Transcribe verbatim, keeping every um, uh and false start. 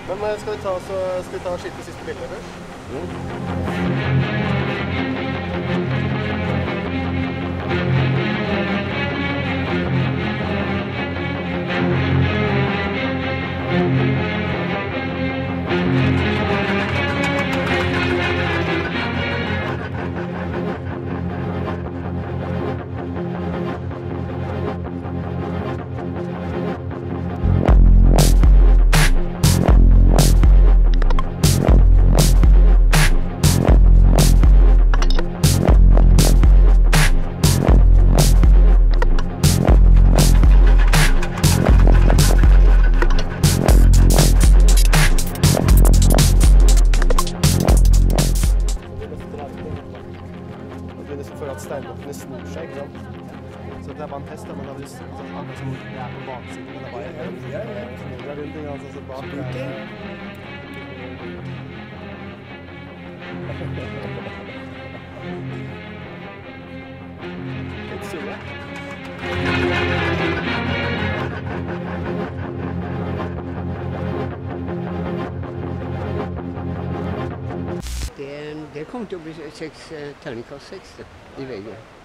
Men skal vi ta, så, skal vi ta og skitte siste bildet først? Mm. Steinblokkene snur seg, ikke sant? Så det er bare en test, da, men det er vel sånn akkurat som det er på baksiden, men det er bare en snur deg rundt, ikke sant? Så bak er litt sure. Det, det kommer til å bli seks, terningkast seks i V G.